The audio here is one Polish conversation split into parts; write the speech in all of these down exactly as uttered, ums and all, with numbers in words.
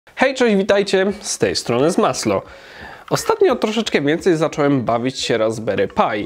Hej, cześć, witajcie, z tej strony z Maslo. Ostatnio troszeczkę więcej zacząłem bawić się Raspberry Pi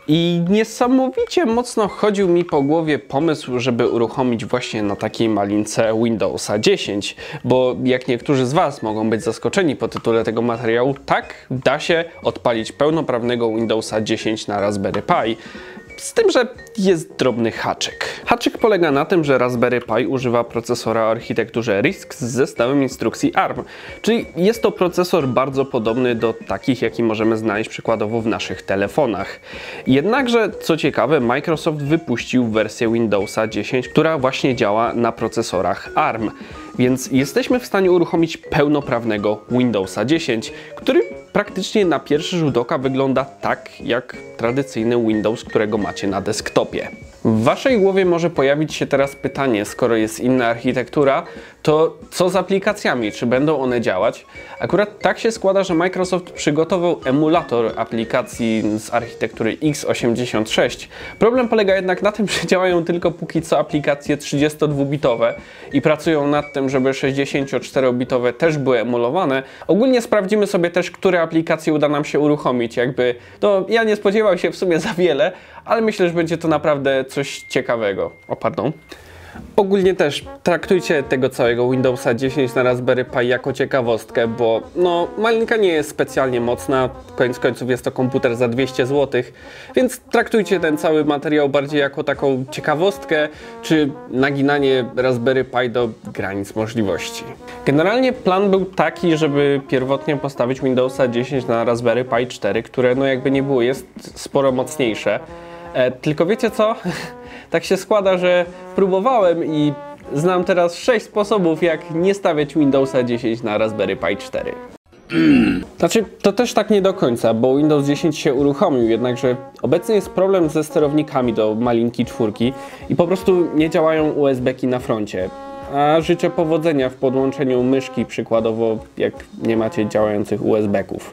i niesamowicie mocno chodził mi po głowie pomysł, żeby uruchomić właśnie na takiej malince Windowsa dziesięć, bo jak niektórzy z Was mogą być zaskoczeni po tytule tego materiału, tak, da się odpalić pełnoprawnego Windowsa dziesięć na Raspberry Pi. Z tym, że jest drobny haczyk. Haczyk polega na tym, że Raspberry Pi używa procesora o architekturze RISC z zestawem instrukcji A R M, czyli jest to procesor bardzo podobny do takich, jaki możemy znaleźć przykładowo w naszych telefonach. Jednakże, co ciekawe, Microsoft wypuścił wersję Windowsa dziesięć, która właśnie działa na procesorach A R M. Więc jesteśmy w stanie uruchomić pełnoprawnego Windowsa dziesięć, który praktycznie na pierwszy rzut oka wygląda tak jak tradycyjny Windows, którego macie na desktopie. W Waszej głowie może pojawić się teraz pytanie, skoro jest inna architektura, to co z aplikacjami? Czy będą one działać? Akurat tak się składa, że Microsoft przygotował emulator aplikacji z architektury x osiemdziesiąt sześć. Problem polega jednak na tym, że działają tylko póki co aplikacje trzydziestodwubitowe i pracują nad tym, żeby sześćdziesięcioczterobitowe też były emulowane. Ogólnie sprawdzimy sobie też, które aplikacje uda nam się uruchomić. Jakby, no ja nie spodziewał się w sumie za wiele, ale myślę, że będzie to naprawdę coś ciekawego. O, pardon. Ogólnie też traktujcie tego całego Windowsa dziesięć na Raspberry Pi jako ciekawostkę, bo no malinka nie jest specjalnie mocna, koniec końców jest to komputer za dwieście złotych, więc traktujcie ten cały materiał bardziej jako taką ciekawostkę, czy naginanie Raspberry Pi do granic możliwości. Generalnie plan był taki, żeby pierwotnie postawić Windowsa dziesięć na Raspberry Pi cztery, które no jakby nie było, jest sporo mocniejsze. E, tylko wiecie co? Tak się składa, że próbowałem i znam teraz sześć sposobów, jak nie stawiać Windowsa dziesięć na Raspberry Pi cztery. Znaczy, to też tak nie do końca, bo Windows dziesięć się uruchomił, jednakże obecnie jest problem ze sterownikami do malinki czwórki i po prostu nie działają U S B-ki na froncie. A życzę powodzenia w podłączeniu myszki, przykładowo jak nie macie działających U S B-ków.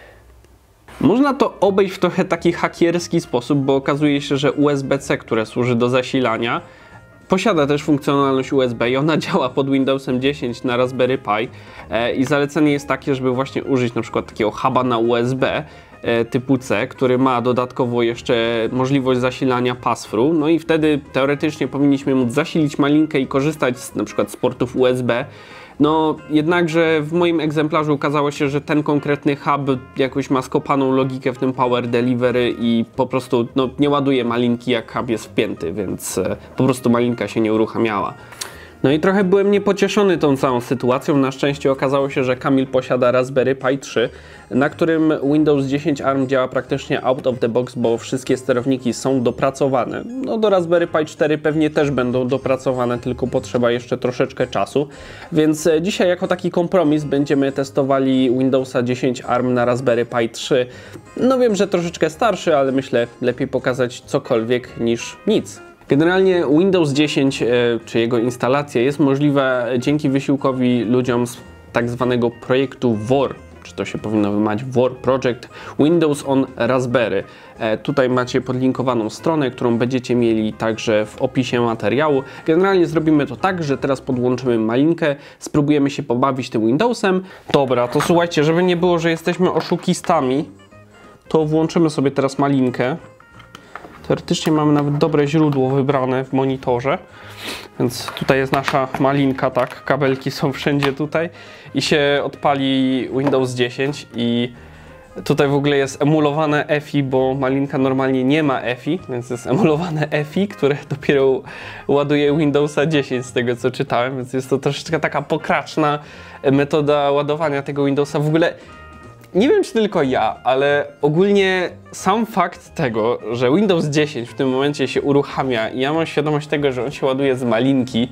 Można to obejść w trochę taki hakierski sposób, bo okazuje się, że U S B C, które służy do zasilania, posiada też funkcjonalność U S B i ona działa pod Windowsem dziesięć na Raspberry Pi e, i zalecenie jest takie, żeby właśnie użyć na przykład takiego huba na U S B e, typu C, który ma dodatkowo jeszcze możliwość zasilania pass-through, no i wtedy teoretycznie powinniśmy móc zasilić malinkę i korzystać z, na przykład z portów U S B. No jednakże w moim egzemplarzu okazało się, że ten konkretny hub jakoś ma skopaną logikę w tym Power Delivery i po prostu no, nie ładuje malinki jak hub jest wpięty, więc e, po prostu malinka się nie uruchamiała. No i trochę byłem niepocieszony tą całą sytuacją. Na szczęście okazało się, że Kamil posiada Raspberry Pi trzy, na którym Windows dziesięć A R M działa praktycznie out of the box, bo wszystkie sterowniki są dopracowane. No do Raspberry Pi cztery pewnie też będą dopracowane, tylko potrzeba jeszcze troszeczkę czasu. Więc dzisiaj jako taki kompromis będziemy testowali Windowsa dziesięć A R M na Raspberry Pi trzy. No wiem, że troszeczkę starszy, ale myślę lepiej pokazać cokolwiek niż nic. Generalnie Windows dziesięć, e, czy jego instalacja jest możliwa dzięki wysiłkowi ludziom z tak zwanego projektu W O R, czy to się powinno wymać W O R Project Windows on Raspberry. E, tutaj macie podlinkowaną stronę, którą będziecie mieli także w opisie materiału. Generalnie zrobimy to tak, że teraz podłączymy malinkę, spróbujemy się pobawić tym Windowsem. Dobra, to słuchajcie, żeby nie było, że jesteśmy oszukistami, to włączymy sobie teraz malinkę. Teoretycznie mamy nawet dobre źródło wybrane w monitorze, więc tutaj jest nasza malinka, tak, kabelki są wszędzie tutaj i się odpali Windows dziesięć i tutaj w ogóle jest emulowane E F I, bo malinka normalnie nie ma E F I, więc jest emulowane E F I, które dopiero ładuje Windowsa dziesięć z tego co czytałem, więc jest to troszeczkę taka pokraczna metoda ładowania tego Windowsa. W ogóle nie wiem, czy tylko ja, ale ogólnie sam fakt tego, że Windows dziesięć w tym momencie się uruchamia i ja mam świadomość tego, że on się ładuje z malinki,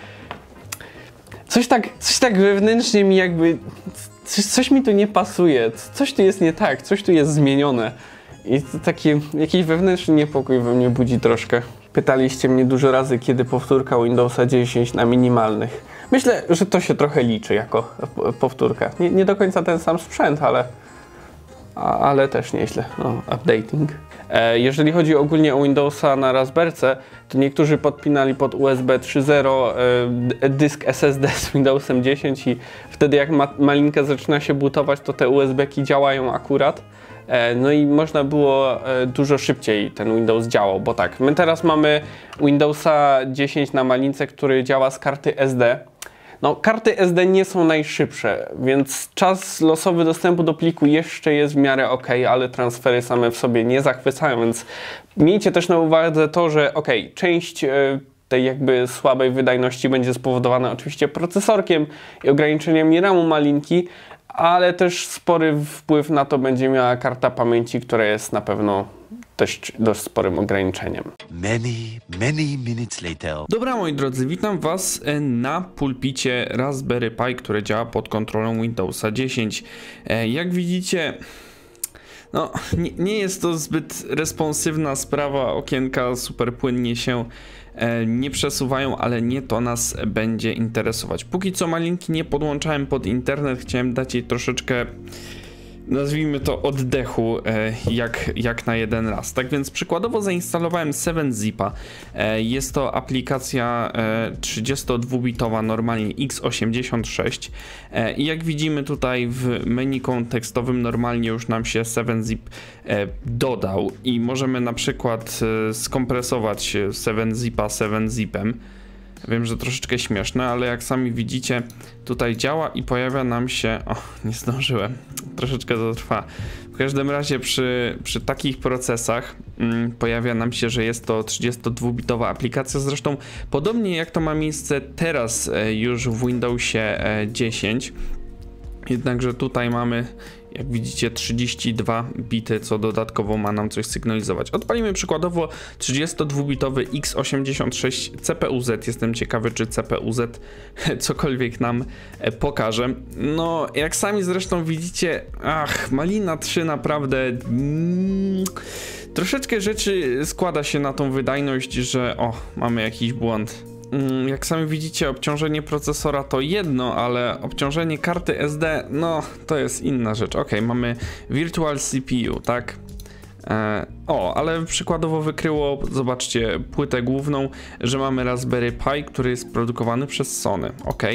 coś tak, coś tak wewnętrznie mi jakby, coś, coś mi tu nie pasuje, coś tu jest nie tak, coś tu jest zmienione i to taki jakiś wewnętrzny niepokój we mnie budzi troszkę. Pytaliście mnie dużo razy, kiedy powtórka Windowsa dziesięć na minimalnych. Myślę, że to się trochę liczy jako powtórka. Nie, nie do końca ten sam sprzęt, ale, ale też nieźle. O, updating. Jeżeli chodzi ogólnie o Windowsa na Raspberce, to niektórzy podpinali pod U S B trzy zero dysk S S D z Windowsem dziesięć i wtedy jak ma malinka zaczyna się bootować, to te U S B-ki działają akurat. No i można było dużo szybciej ten Windows działał, bo tak, my teraz mamy Windowsa dziesięć na malince, który działa z karty S D. No, karty S D nie są najszybsze, więc czas losowy dostępu do pliku jeszcze jest w miarę ok, ale transfery same w sobie nie zachwycają, więc miejcie też na uwadze to, że ok, część tej jakby słabej wydajności będzie spowodowana oczywiście procesorkiem i ograniczeniami ramu malinki, ale też spory wpływ na to będzie miała karta pamięci, która jest na pewno też dość sporym ograniczeniem. Many, many minutes later. Dobra, moi drodzy, witam Was na pulpicie Raspberry Pi, które działa pod kontrolą Windowsa dziesięć. Jak widzicie, no, nie, nie jest to zbyt responsywna sprawa, okienka super płynnie się nie przesuwają, ale nie to nas będzie interesować. Póki co malinki nie podłączałem pod internet, chciałem dać jej troszeczkę, nazwijmy to, oddechu, jak, jak na jeden raz. Tak więc przykładowo zainstalowałem seven zipa. Jest to aplikacja trzydziestodwubitowa, normalnie X osiemdziesiąt sześć. I jak widzimy tutaj w menu kontekstowym normalnie już nam się seven zip dodał i możemy na przykład skompresować seven zipa seven zipem. Wiem, że troszeczkę śmieszne, ale jak sami widzicie, tutaj działa i pojawia nam się... O, nie zdążyłem. Troszeczkę to trwa. W każdym razie przy, przy takich procesach mm, pojawia nam się, że jest to trzydziestodwubitowa aplikacja. Zresztą podobnie jak to ma miejsce teraz e, już w Windowsie e, dziesięć. Jednakże tutaj mamy, jak widzicie, trzydzieści dwa bity, co dodatkowo ma nam coś sygnalizować. Odpalimy przykładowo trzydziestodwubitowy X osiemdziesiąt sześć C P U Z. Jestem ciekawy, czy C P U Z cokolwiek nam pokaże. No, jak sami zresztą widzicie, ach, Malina trzy naprawdę... Mm, troszeczkę rzeczy składa się na tą wydajność, że o, mamy jakiś błąd. Jak sami widzicie, obciążenie procesora to jedno, ale obciążenie karty S D, no to jest inna rzecz. Ok, mamy Virtual C P U, tak? E, o, ale przykładowo wykryło, zobaczcie, płytę główną, że mamy Raspberry Pi, który jest produkowany przez Sony. Ok.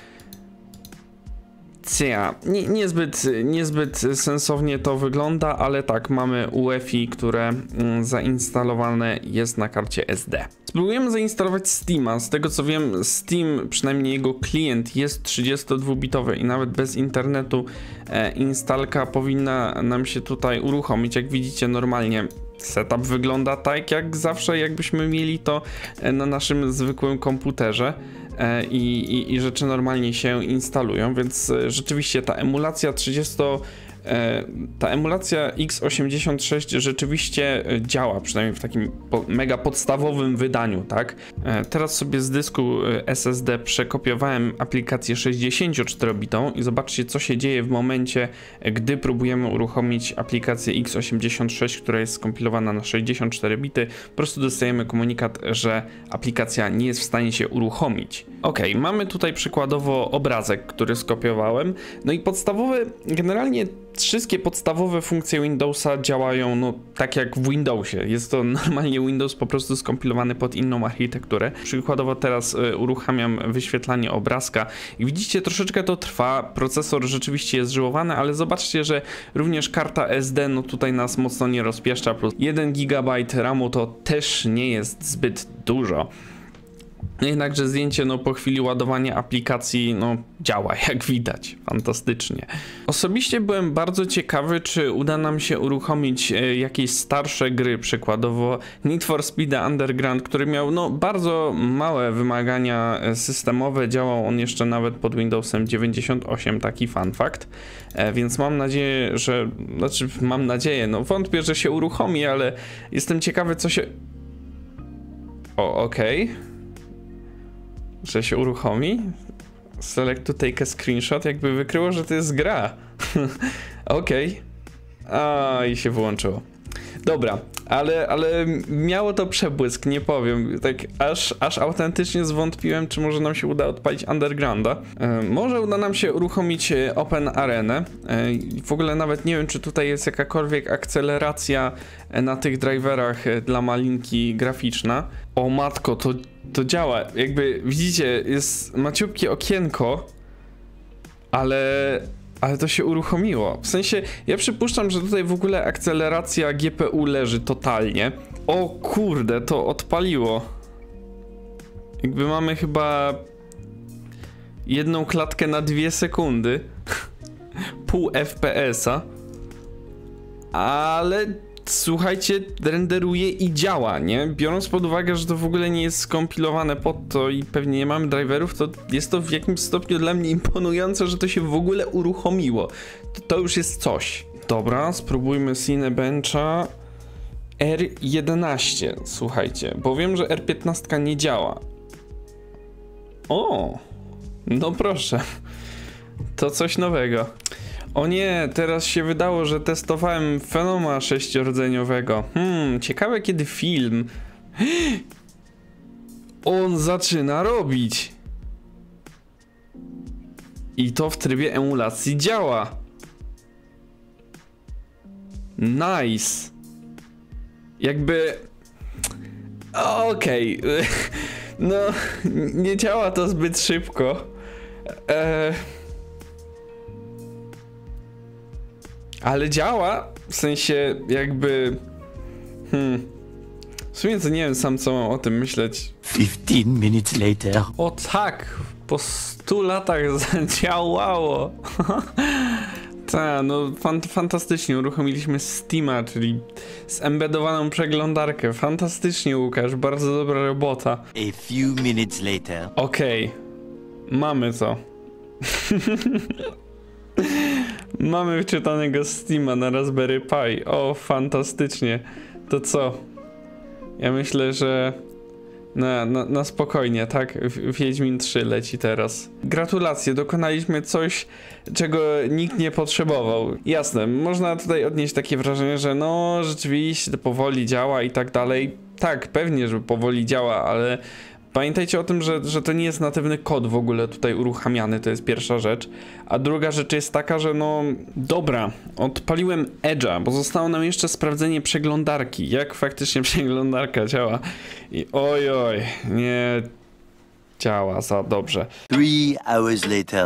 Cia, nie, niezbyt, niezbyt sensownie to wygląda, ale tak, mamy U E F I, które mm, zainstalowane jest na karcie S D. Spróbujemy zainstalować Steama. Z tego co wiem, Steam, przynajmniej jego klient, jest trzydziestodwubitowy i nawet bez internetu e, instalka powinna nam się tutaj uruchomić. Jak widzicie, normalnie setup wygląda tak jak zawsze, jakbyśmy mieli to na naszym zwykłym komputerze. I, i, i rzeczy normalnie się instalują, więc rzeczywiście ta emulacja trzydzieści, ta emulacja X osiemdziesiąt sześć rzeczywiście działa, przynajmniej w takim mega podstawowym wydaniu, tak? Teraz sobie z dysku S S D przekopiowałem aplikację sześćdziesięcioczterobitową i zobaczcie, co się dzieje w momencie, gdy próbujemy uruchomić aplikację X osiemdziesiąt sześć, która jest skompilowana na sześćdziesiąt cztery bity. Po prostu dostajemy komunikat, że aplikacja nie jest w stanie się uruchomić. Ok, mamy tutaj przykładowo obrazek, który skopiowałem. No i podstawowe, generalnie wszystkie podstawowe funkcje Windowsa działają no tak jak w Windowsie. Jest to normalnie Windows po prostu skompilowany pod inną architekturę. Przykładowo teraz y, uruchamiam wyświetlanie obrazka i widzicie, troszeczkę to trwa. Procesor rzeczywiście jest żyłowany, ale zobaczcie, że również karta S D no tutaj nas mocno nie rozpieszcza. Plus jeden gigabajt ramu to też nie jest zbyt dużo. Jednakże zdjęcie no po chwili ładowania aplikacji no działa, jak widać, fantastycznie. Osobiście byłem bardzo ciekawy, czy uda nam się uruchomić e, jakieś starsze gry, przykładowo Need for Speed Underground, który miał no bardzo małe wymagania systemowe, działał on jeszcze nawet pod Windowsem dziewięćdziesiąt osiem, taki fun fact, e, więc mam nadzieję, że, znaczy mam nadzieję, no wątpię, że się uruchomi, ale jestem ciekawy, co się... O, okej. Okay. Że się uruchomi. Select to take a screenshot, jakby wykryło, że to jest gra. Okej. Okay. A i się wyłączyło. Dobra, ale, ale miało to przebłysk, nie powiem. Tak aż, aż autentycznie zwątpiłem, czy może nam się uda odpalić Undergrounda. E, może uda nam się uruchomić Open Arenę. E, w ogóle nawet nie wiem, czy tutaj jest jakakolwiek akceleracja na tych driverach dla malinki graficzna. O matko, to, to działa. Jakby widzicie, jest maciupkie okienko, ale... Ale to się uruchomiło. W sensie, ja przypuszczam, że tutaj w ogóle akceleracja G P U leży totalnie. O kurde, to odpaliło. Jakby mamy chyba jedną klatkę na dwie sekundy. Pół F P S-a. Ale słuchajcie, renderuje i działa, nie? Biorąc pod uwagę, że to w ogóle nie jest skompilowane pod to i pewnie nie mamy driverów, to jest to w jakimś stopniu dla mnie imponujące, że to się w ogóle uruchomiło. To, to już jest coś. Dobra, spróbujmy Cinebencha R jedenaście, słuchajcie, bo wiem, że R piętnaście nie działa. O, no proszę, to coś nowego. O nie, teraz się wydało, że testowałem Fenoma sześciordzeniowego. Hmm, ciekawe kiedy film. On zaczyna robić. I to w trybie emulacji działa. Nice. Jakby... Okej. Okay. No, nie działa to zbyt szybko. Eee... Ale działa, w sensie jakby... Hmm... W sumie to nie wiem sam, co mam o tym myśleć. Fifteen minutes later. O tak, po stu latach zadziałało. Tak, no fan fantastycznie, uruchomiliśmy Steama, czyli zembedowaną przeglądarkę. Fantastycznie, Łukasz, bardzo dobra robota. A few minutes later. Okej, okay. Mamy to. Mamy wczytanego Steama na Raspberry Pi. O, fantastycznie. To co? Ja myślę, że na, na, na spokojnie, tak? Wiedźmin trzy leci teraz. Gratulacje, dokonaliśmy coś, czego nikt nie potrzebował. Jasne, można tutaj odnieść takie wrażenie, że no rzeczywiście to powoli działa i tak dalej. Tak, pewnie, że powoli działa, ale pamiętajcie o tym, że, że to nie jest natywny kod w ogóle tutaj uruchamiany, to jest pierwsza rzecz. A druga rzecz jest taka, że no... Dobra, odpaliłem Edge'a, bo zostało nam jeszcze sprawdzenie przeglądarki. Jak faktycznie przeglądarka działa. I oj, oj, nie działa za dobrze. Three hours later.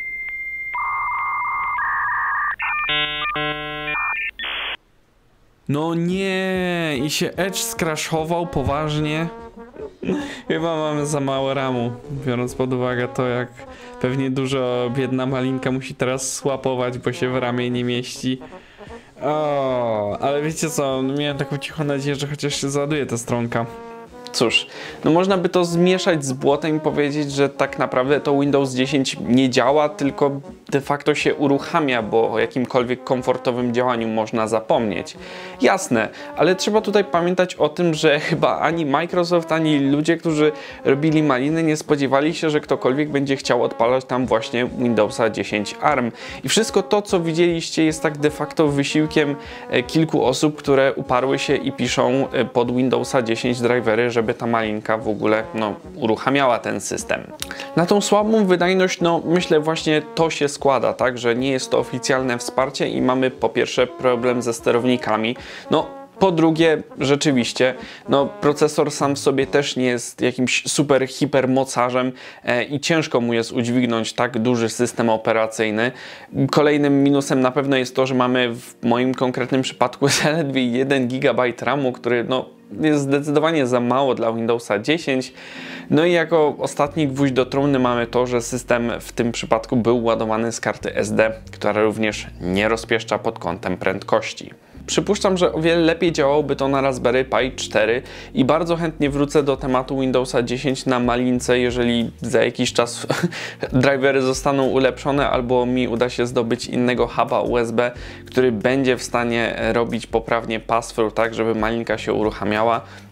No nie, i się Edge skraszował poważnie. Chyba mamy za mało ramu, biorąc pod uwagę to, jak pewnie dużo biedna malinka musi teraz słapować, bo się w ramie nie mieści. O, ale wiecie co, miałem taką cichą nadzieję, że chociaż się załaduje ta stronka. Cóż, no można by to zmieszać z błotem i powiedzieć, że tak naprawdę to Windows dziesięć nie działa, tylko de facto się uruchamia, bo o jakimkolwiek komfortowym działaniu można zapomnieć. Jasne, ale trzeba tutaj pamiętać o tym, że chyba ani Microsoft, ani ludzie, którzy robili maliny, nie spodziewali się, że ktokolwiek będzie chciał odpalać tam właśnie Windowsa dziesięć A R M. I wszystko to, co widzieliście, jest tak de facto wysiłkiem kilku osób, które uparły się i piszą pod Windowsa dziesięć drivery, żeby ta malinka w ogóle no, uruchamiała ten system. Na tą słabą wydajność, no myślę właśnie to się składa, tak, że nie jest to oficjalne wsparcie i mamy po pierwsze problem ze sterownikami, no po drugie, rzeczywiście, no procesor sam w sobie też nie jest jakimś super hiper mocarzem e, i ciężko mu jest udźwignąć tak duży system operacyjny. Kolejnym minusem na pewno jest to, że mamy w moim konkretnym przypadku zaledwie jeden gigabajt ramu, który no jest zdecydowanie za mało dla Windowsa dziesięć. No i jako ostatni gwóźdź do trumny mamy to, że system w tym przypadku był ładowany z karty S D, która również nie rozpieszcza pod kątem prędkości. Przypuszczam, że o wiele lepiej działałoby to na Raspberry Pi cztery i bardzo chętnie wrócę do tematu Windowsa dziesięć na malince, jeżeli za jakiś czas drivery zostaną ulepszone albo mi uda się zdobyć innego huba U S B, który będzie w stanie robić poprawnie pass-through, tak żeby malinka się uruchamiała.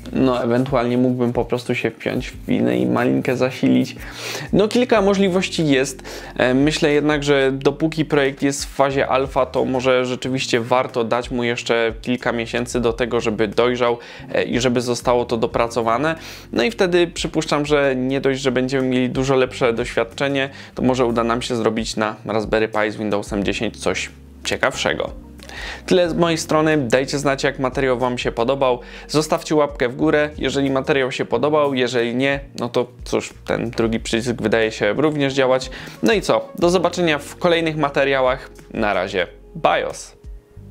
No, ewentualnie mógłbym po prostu się wpiąć w pinę i malinkę zasilić. No, kilka możliwości jest. Myślę jednak, że dopóki projekt jest w fazie alfa, to może rzeczywiście warto dać mu jeszcze kilka miesięcy do tego, żeby dojrzał i żeby zostało to dopracowane. No i wtedy przypuszczam, że nie dość, że będziemy mieli dużo lepsze doświadczenie, to może uda nam się zrobić na Raspberry Pi z Windowsem dziesięć coś ciekawszego. Tyle z mojej strony, dajcie znać, jak materiał Wam się podobał, zostawcie łapkę w górę, jeżeli materiał się podobał, jeżeli nie, no to cóż, ten drugi przycisk wydaje się również działać. No i co, do zobaczenia w kolejnych materiałach, na razie, BIOS!